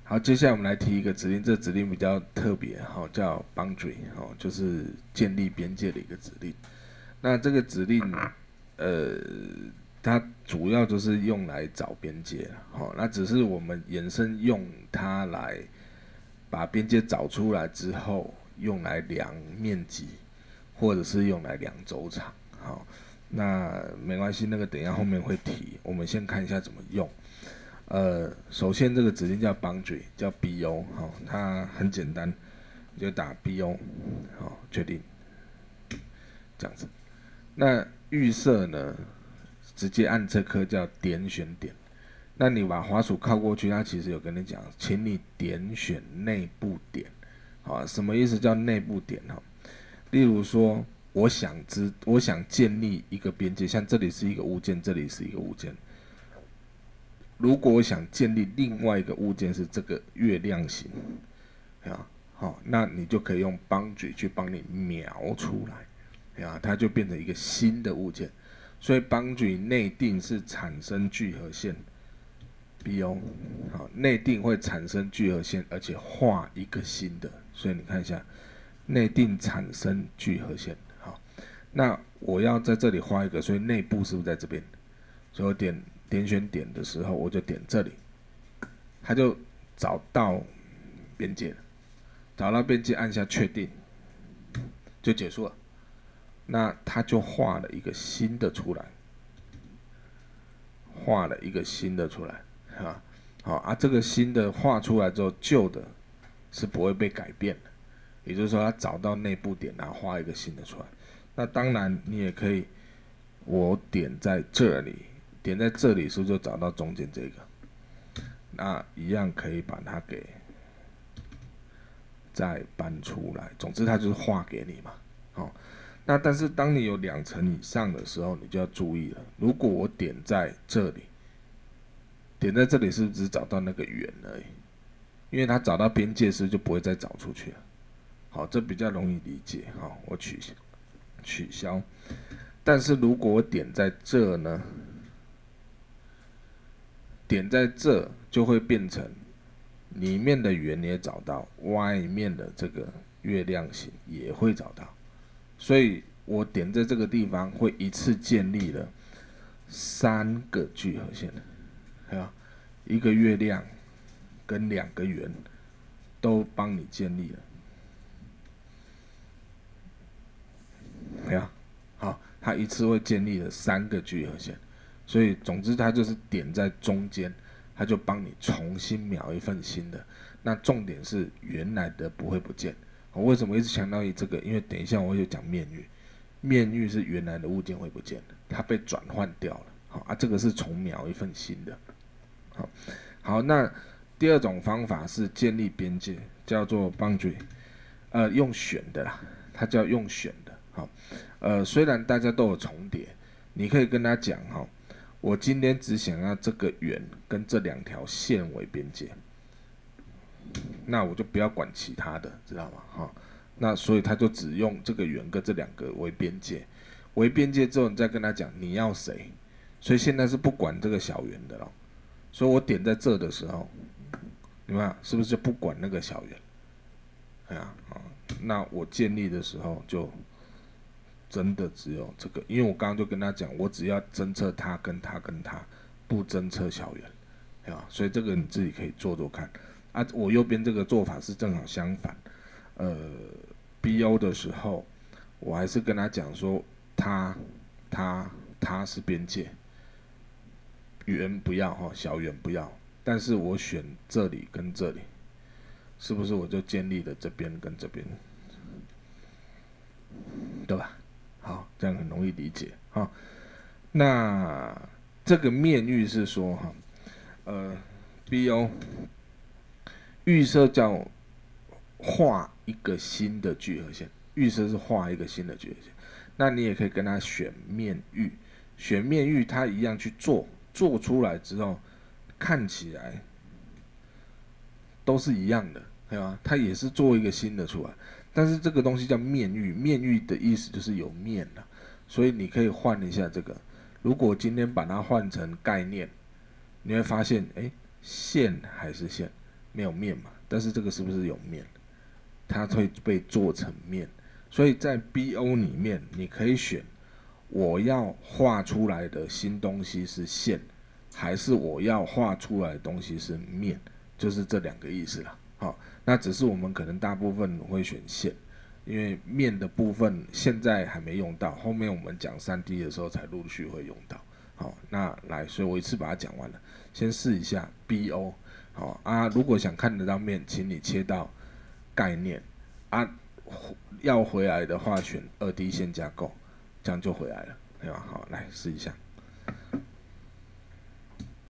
好，接下来我们来提一个指令，这指令比较特别，好，叫 boundary，好，就是建立边界的一个指令。那这个指令，呃，它主要就是用来找边界，好，那只是我们延伸用它来把边界找出来之后，用来量面积，或者是用来量周长，好，那没关系，那个等一下后面会提，我们先看一下怎么用。首先这个指令叫 boundary， 叫 bo， 好，它很简单，你就打 bo， 好，确定，这样子。那预设呢，直接按这颗叫点选点。那你把滑鼠靠过去，它其实有跟你讲，请你点选内部点，好，什么意思叫内部点哈？例如说，我想建立一个边界，像这里是一个物件，这里是一个物件。如果我想建立另外一个物件是这个月亮形，啊，好，那你就可以用 boundary 去帮你描出来，啊，它就变成一个新的物件。所以 boundary 内定是产生聚合线 ，bo， 好，内定会产生聚合线，而且画一个新的。所以你看一下，内定产生聚合线，好，那我要在这里画一个，所以内部是不是在这边？所以我点选点的时候，我就点这里，它就找到边界了。找到边界，按下确定，就结束了。那它就画了一个新的出来，画了一个新的出来，啊，好啊，这个新的画出来之后，旧的是不会被改变的。也就是说，它找到内部点，然后画一个新的出来。那当然，你也可以，我点在这里，点在这里，是不是就找到中间这个？那一样可以把它给再搬出来。总之，它就是画给你嘛。好，那但是当你有2层以上的时候，你就要注意了。如果我点在这里，点在这里是不是只找到那个圆而已？因为它找到边界时就不会再找出去了。好，这比较容易理解。好，我取消。但是如果我点在这呢？点在这就会变成里面的圆也找到，外面的这个月亮形也会找到，所以我点在这个地方会一次建立了3个聚合线，一个月亮跟2个圆都帮你建立了，好，它一次会建立了3个聚合线，所以总之它就是点在中间，它就帮你重新描一份新的。那重点是原来的不会不见。我为什么一直强调这个？因为等一下我会讲面域，面域是原来的物件会不见的，它被转换掉了。好啊，这个是重描一份新的。好，那第2种方法是建立边界，叫做 boundary， 用选的啦，它叫用选的。好，虽然大家都有重叠，你可以跟他讲哈，我今天只想要这个圆跟这2条线为边界，那我就不要管其他的，知道吗？哈，那所以他就只用这个圆跟这2个为边界，为边界之后，你再跟他讲你要谁，所以现在是不管这个小圆的咯。所以我点在这的时候，你看是不是就不管那个小圆？哎呀，那我建立的时候就真的只有这个，因为我刚刚就跟他讲，我只要侦测它跟它跟它，不侦测小圆，所以这个你自己可以做做看。啊，我右边这个做法是正好相反。BO 的时候，我还是跟他讲说，它是边界，圆不要哈，小圆不要。但是我选这里跟这里，是不是我就建立了这边跟这边，对吧？好，这样很容易理解哈。那这个面域是说哈，BO 预设叫画一个新的聚合线，预设是画一个新的聚合线。那你也可以跟他选面域，选面域，它一样去做，做出来之后看起来都是一样的，对吧？它也是做一个新的出来，但是这个东西叫面域，面域的意思就是有面的，所以你可以换一下这个。如果今天把它换成概念，你会发现，线还是线， 没有面嘛，但是这个是不是有面？它会被做成面，所以在 BO 里面你可以选我要画出来的新东西是线，还是我要画出来的东西是面，就是这两个意思啦。好，那只是我们可能大部分会选线，因为面的部分现在还没用到，后面我们讲3D 的时候才陆续会用到。好，那来，所以我一次把它讲完了，先试一下 BO。好啊，如果想看得到面，请你切到概念啊，要回来的话选2D 线架构，这样就回来了，对吧？好，来试一下。